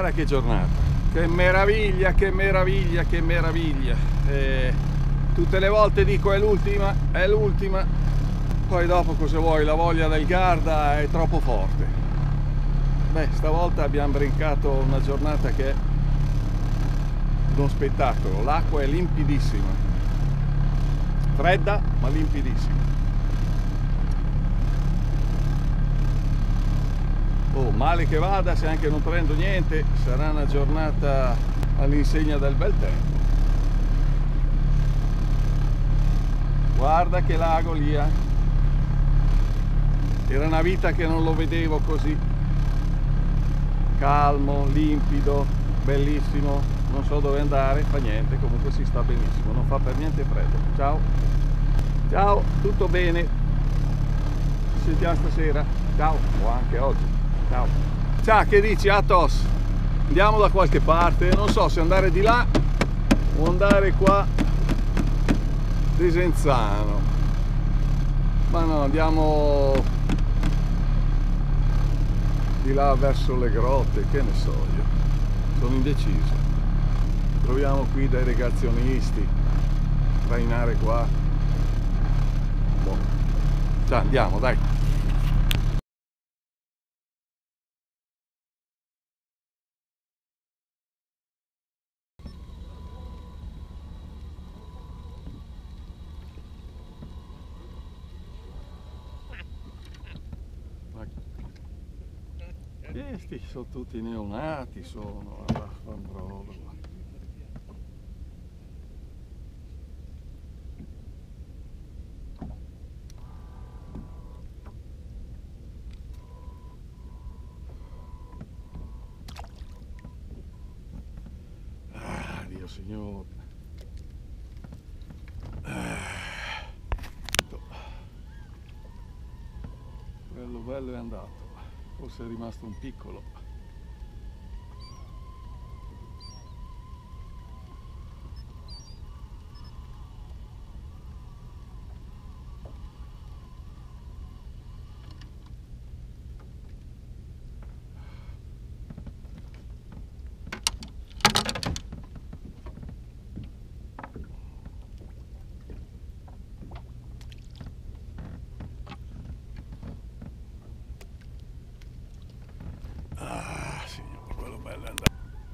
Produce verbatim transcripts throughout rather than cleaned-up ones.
Guarda che giornata, che meraviglia, che meraviglia, che meraviglia. E tutte le volte dico è l'ultima, è l'ultima, poi dopo cosa vuoi, la voglia del Garda è troppo forte. Beh, stavolta abbiamo brincato una giornata che è uno spettacolo, l'acqua è limpidissima, fredda ma limpidissima. Oh, male che vada, se anche non prendo niente, sarà una giornata all'insegna del bel tempo. Guarda che lago lì, eh. Era una vita che non lo vedevo così. Calmo, limpido, bellissimo. Non so dove andare, fa niente, comunque si sta benissimo, non fa per niente freddo. Ciao. Ciao, tutto bene. Ci sentiamo stasera. Ciao, o anche oggi. Ciao. Ciao, che dici Athos? Andiamo da qualche parte, non so se andare di là o andare qua Desenzano. Ma no, andiamo di là verso le grotte, che ne so io. Sono indeciso. Troviamo qui dei negazionisti, trainare qua. Boh. Ciao, andiamo, dai. Questi sono tutti neonati, sono alla fanbrolo. Ah, Dio Signore. Ah. Quello bello è andato, forse è rimasto un piccolo. Ah, signore, quello bello è andato.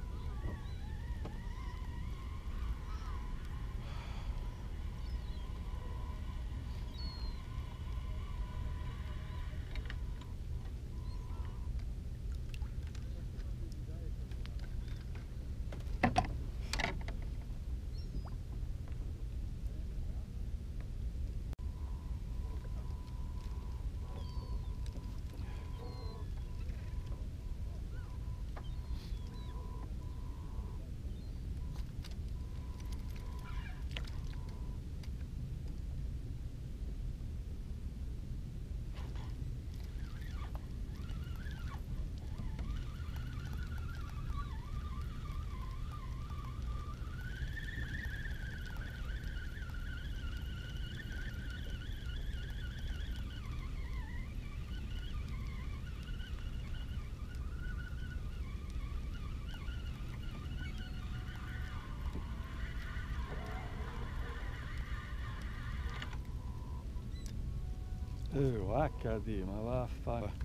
Oh, acca di, ma va a fare.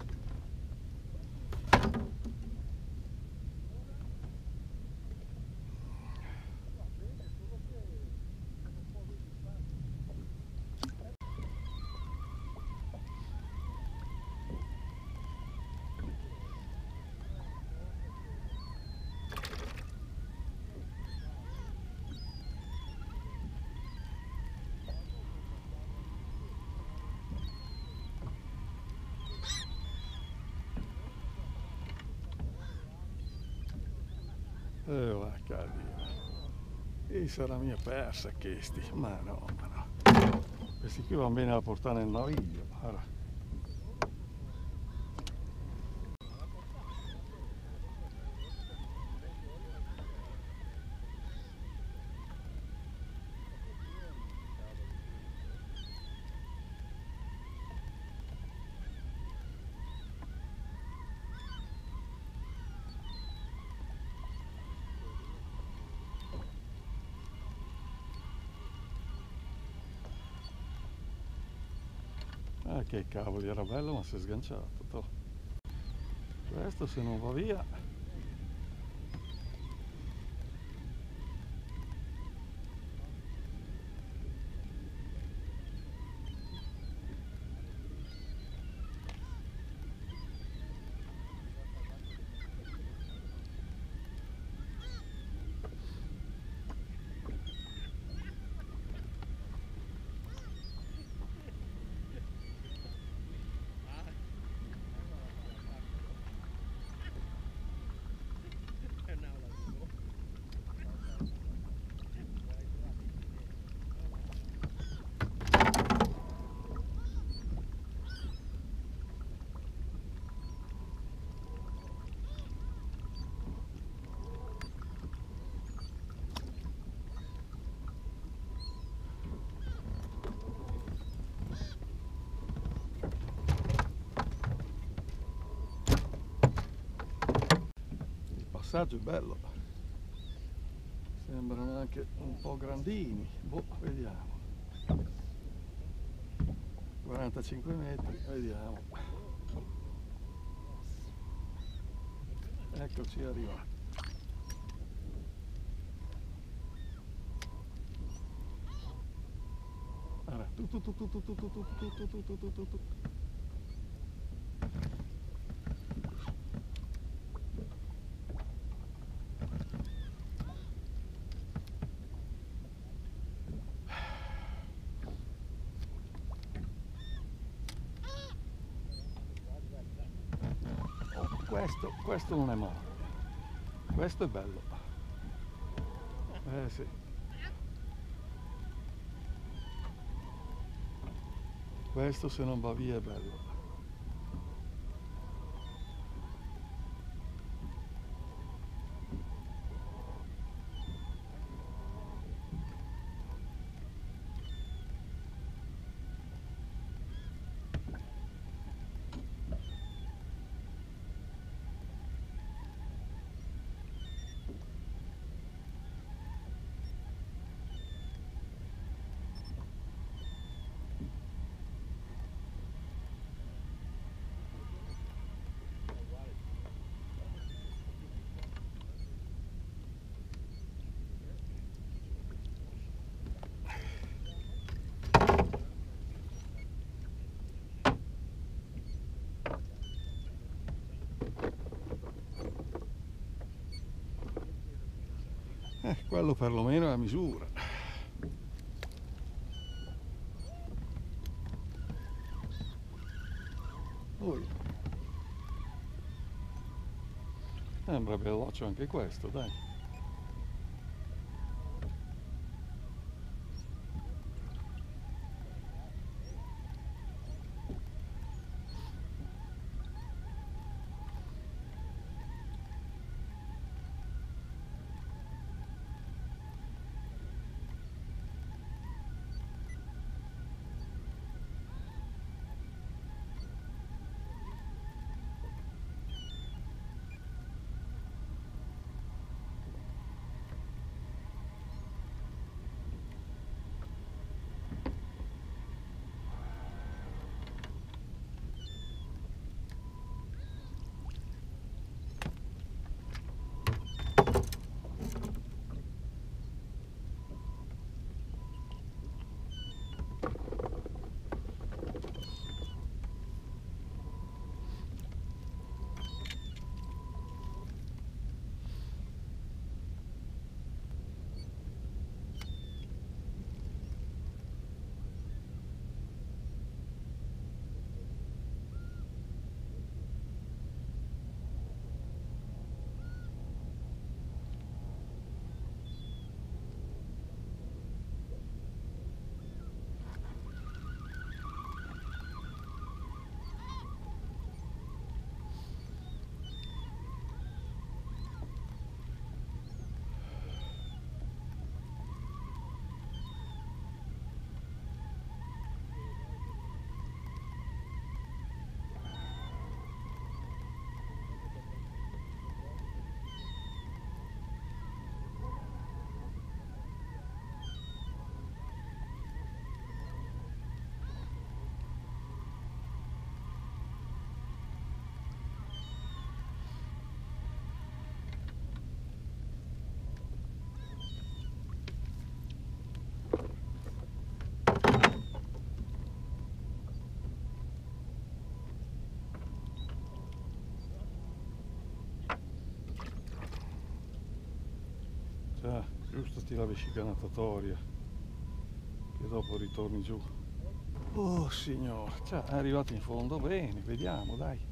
Oh, acca di. E sarà mia persa questi, ma no, ma no. Questi qui vanno bene da portare nel naviglio, guarda. Eh, che cavoli, era bello ma si è sganciato. Toh. Questo se non va via. Il passaggio è bello, sembrano anche un po' grandini, boh, vediamo. quarantacinque metri, vediamo. Eccoci arrivati. Allora, tu tu tu tu tu tu tu tu tu tu tu tu tu tu tu. Questo, questo non è male, questo è bello. Eh sì. Questo se non va via è bello. Eh, quello perlomeno è a misura. Poi sembra veloce anche questo, dai. Cioè, giusto sti la vescica natatoria, che dopo ritorni giù. Oh signore, cioè, è arrivato in fondo bene, vediamo, dai.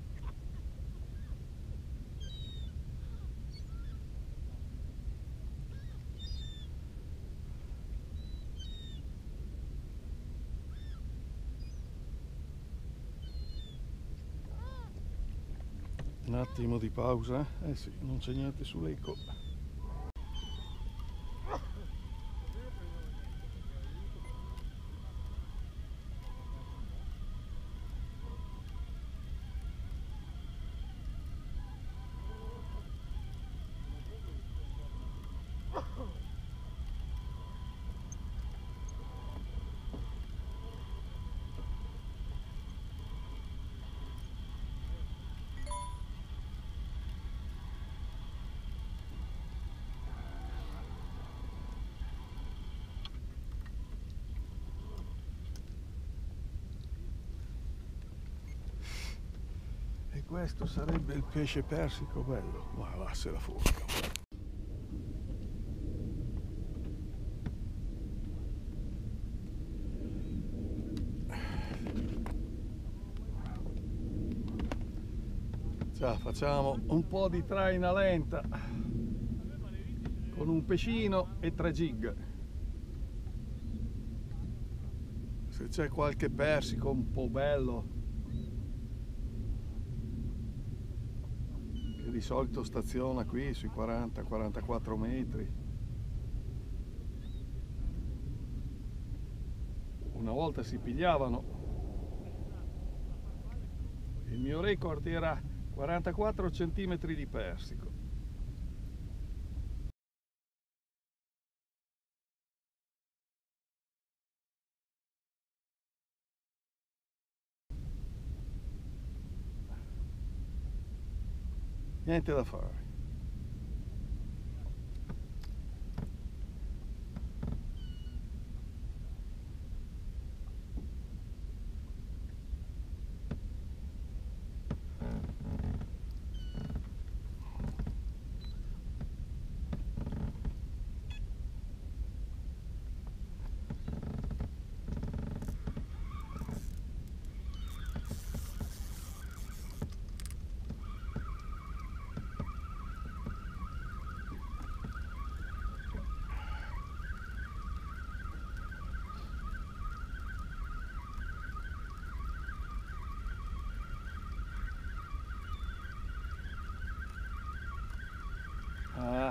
Un attimo di pausa, eh sì, non c'è niente sull'eco. E questo sarebbe il pesce persico bello, ma va se la fosca. Ciao, facciamo un po' di traina lenta con un pescino e tre jig. Se c'è qualche persico un po' bello, che di solito staziona qui sui quaranta quarantaquattro metri. Una volta si pigliavano, il mio record era quarantaquattro centimetri di persico. Niente da fare. Ah.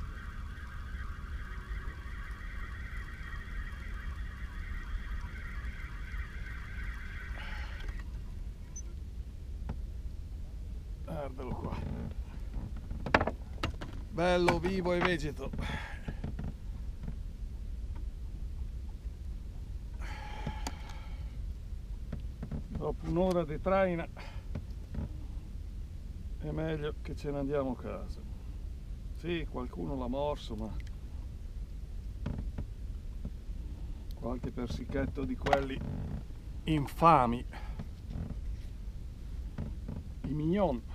Guardalo qua. Bello, vivo e vegeto. Dopo un'ora di traina è meglio che ce ne andiamo a casa. Sì, qualcuno l'ha morso, ma qualche persichetto di quelli infami, i mignon.